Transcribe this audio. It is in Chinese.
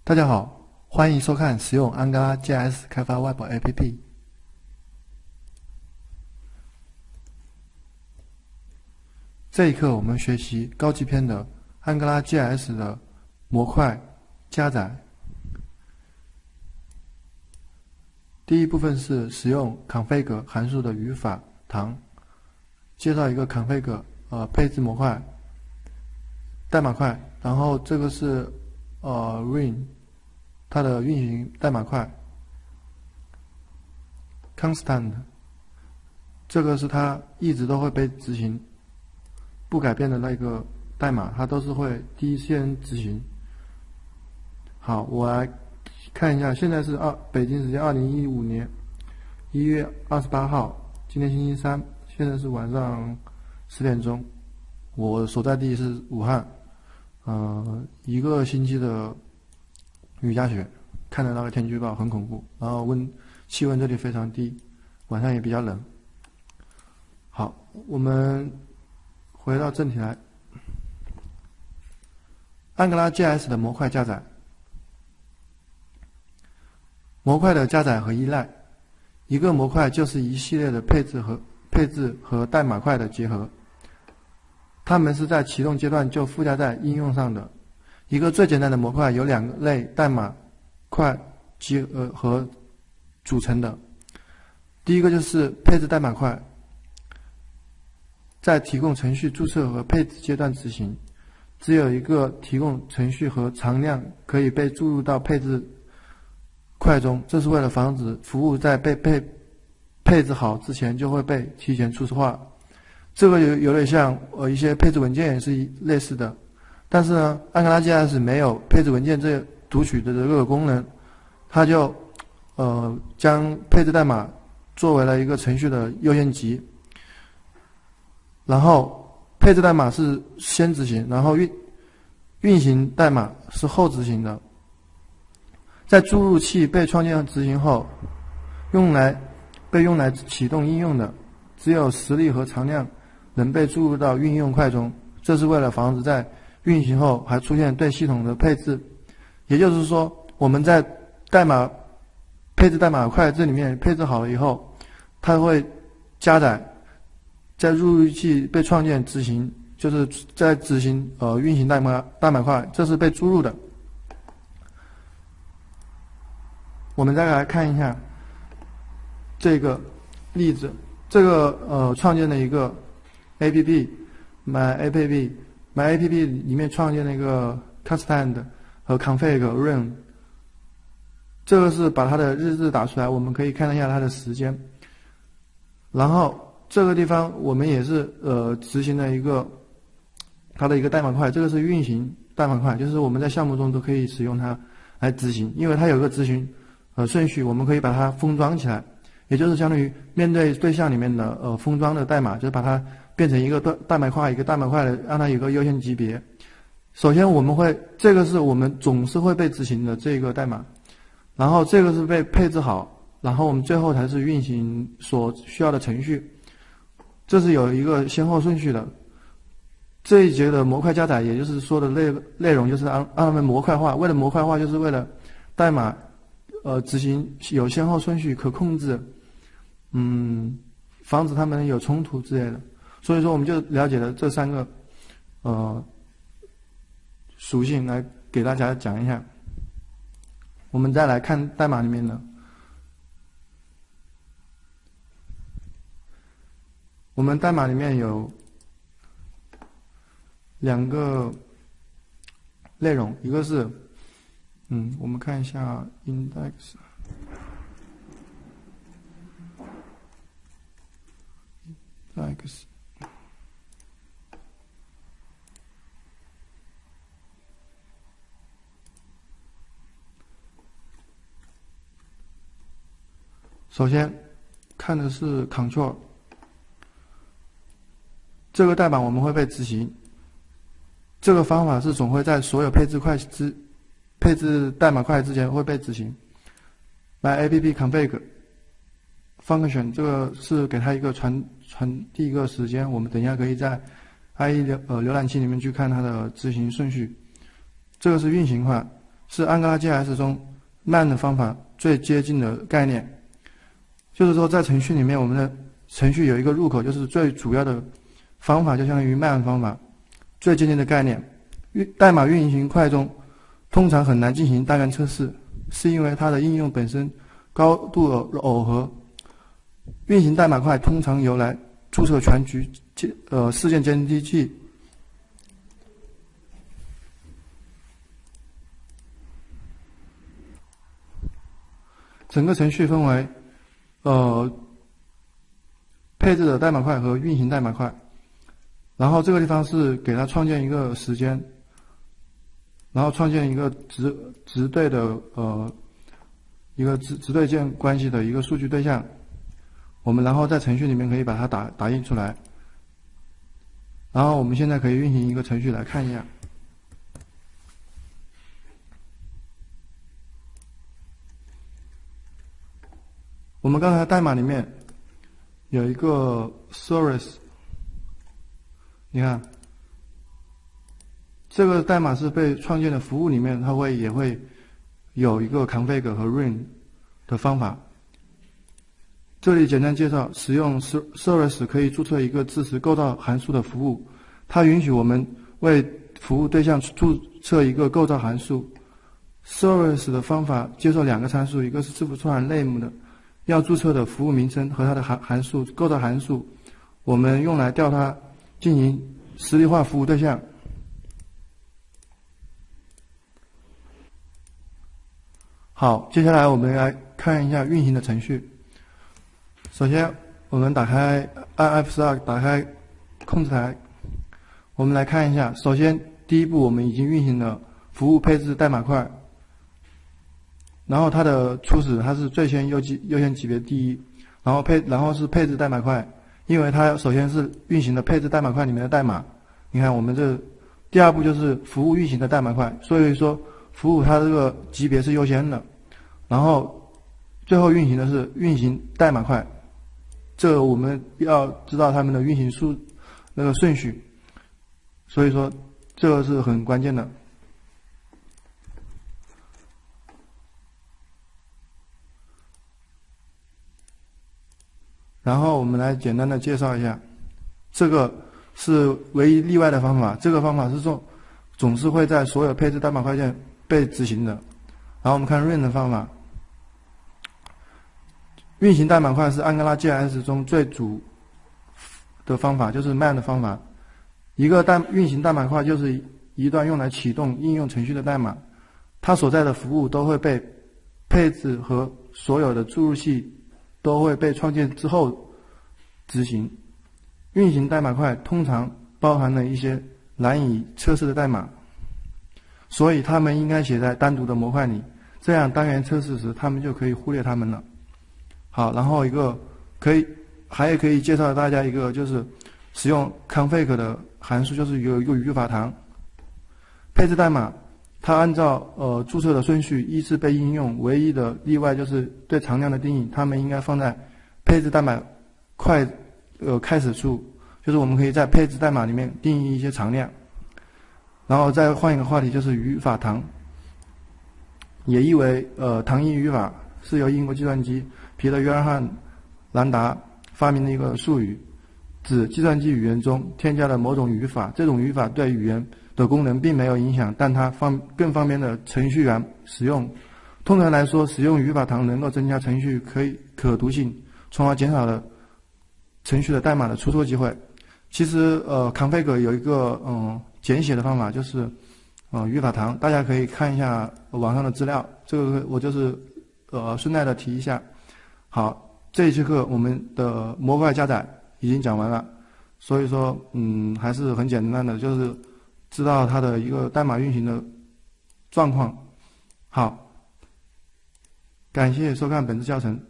大家好，欢迎收看使用 AngularJS 开发 Web APP。这一课我们学习高级篇的 AngularJS 的模块加载。第一部分是使用 config 函数的语法堂，介绍一个 config 配置模块代码块，然后这个是run 它的运行代码块 constant 这个是它一直都会被执行不改变的那个代码，它都是会第一时间执行。好，我来看一下，现在是北京时间2015年1月28号，今天星期三，现在是晚上10点钟。我所在地是武汉，一个星期的雨夹雪，看的那个天气预报很恐怖，然后气温这里非常低，晚上也比较冷。好，我们回到正题来。AngularJS 的模块加载。模块的加载和依赖，一个模块就是一系列的配置和代码块的结合，它们是在启动阶段就附加在应用上的。一个最简单的模块由两类代码块结合组成的。第一个就是配置代码块，在提供程序注册和配置阶段执行，只有一个提供程序和常量可以被注入到配置块中，这是为了防止服务在被配置好之前就会被提前初始化。这个有点像一些配置文件也是类似的，但是呢 AngularJS 没有配置文件这读取的这个功能，它就将配置代码作为了一个程序的优先级，然后配置代码是先执行，然后运行代码是后执行的。在注入器被创建执行后，被用来启动应用的，只有实例和常量能被注入到应用块中，这是为了防止在运行后还出现对系统的配置。也就是说，我们在配置代码块这里面配置好了以后，它会加载，在入入器被创建执行，就是在执行运行代码块，这是被注入的。我们再来看一下这个例子，这个创建的一个 APP MyAPP 里面创建了一个 constant 和 config run， 这个是把它的日志打出来，我们可以看一下它的时间。然后这个地方我们也是执行了它的一个代码块，这个是运行代码块，就是我们在项目中都可以使用它来执行，因为它有个执行顺序，我们可以把它封装起来，也就是相当于面对对象里面的封装的代码，就是把它变成一个代码块的，让它有个优先级别。首先这个是我们总是会被执行的这个代码，然后这个是被配置好，然后我们最后才是运行所需要的程序，这是有一个先后顺序的。这一节的模块加载，也就是说的内容就是让它们模块化，为了模块化就是为了代码执行有先后顺序可控制，防止它们有冲突之类的。所以说我们就了解了这三个属性来给大家讲一下。我们再来看代码里面的，我们代码里面有两个内容，一个是我们看一下 index， 首先看的是 control， 这个代码我们会被执行，这个方法是总会在所有配置代码块之间会被执行。MyAPP config function 这个是给它一个传递一个时间，我们等一下可以在 IE 浏览器里面去看它的执行顺序。这个是运行块， 是安哥拉 JS 中 man 的方法最接近的概念。就是说，在程序里面，我们的程序有一个入口，就是最主要的方法，就相当于 man 方法最接近的概念。代码运行快中通常很难进行大量测试，是因为它的应用本身高度耦合。运行代码快通常由来注册全局事件监听器。整个程序分为配置的代码快和运行代码快，然后这个地方是给它创建一个时间，然后创建一个值对的一个值对键关系的一个数据对象，我们然后在程序里面可以把它打印出来，然后我们现在可以运行一个程序来看一下。我们刚才代码里面有一个 service， 你看这个代码是被创建的服务里面，它也会有一个 config 和 run 的方法。这里简单介绍，使用 service 可以注册一个支持构造函数的服务，它允许我们为服务对象注册一个构造函数。service 的方法接受两个参数，一个是字符串 name 的要注册的服务名称和它的函数构造函数，我们用来调它进行实例化服务对象。好，接下来我们来看一下运行的程序。首先，我们打开 F12， 打开控制台，我们来看一下。首先，第一步我们已经运行了服务配置代码块。然后它的初始它是最先优先级别第一，然后是配置代码块，因为它首先是运行的配置代码块里面的代码。你看我们这第二步就是服务运行的代码块，所以说服务它这个级别是优先的，然后最后运行的是运行代码块，这个我们要知道它们的运行那个顺序，所以说这个是很关键的。然后我们来简单的介绍一下，这个是唯一例外的方法，这个方法是总是会在所有配置代码块件被执行的。然后我们看 run 的方法，运行代码块是安哥拉 JS 中最主的方法，就是 man 的方法。一个运行代码块就是一段用来启动应用程序的代码，它所在的服务都会被配置和所有的注入器都会被创建之后执行。运行代码块通常包含了一些难以测试的代码，所以它们应该写在单独的模块里，这样单元测试时它们就可以忽略它们了。好，然后还可以介绍大家一个，就是使用 config 的函数，就是有一个语法堂。配置代码它按照注册的顺序依次被应用，唯一的例外就是对常量的定义，它们应该放在配置代码块开始处，就是我们可以在配置代码里面定义一些常量。然后再换一个话题，就是语法堂，也译为唐英语法，是由英国计算机皮特约翰兰达发明的一个术语，指计算机语言中添加了某种语法，这种语法对语言的功能并没有影响，但它更方便的程序员使用。通常来说，使用语法堂能够增加程序可读性，从而减少了程序的代码的出错机会。其实config 有一个简写的方法，就是语法堂，大家可以看一下网上的资料，这个我就是顺带的提一下。好，这一节课我们的模块加载已经讲完了，所以说还是很简单的，就是知道它的一个代码运行的状况。好，感谢收看本次教程。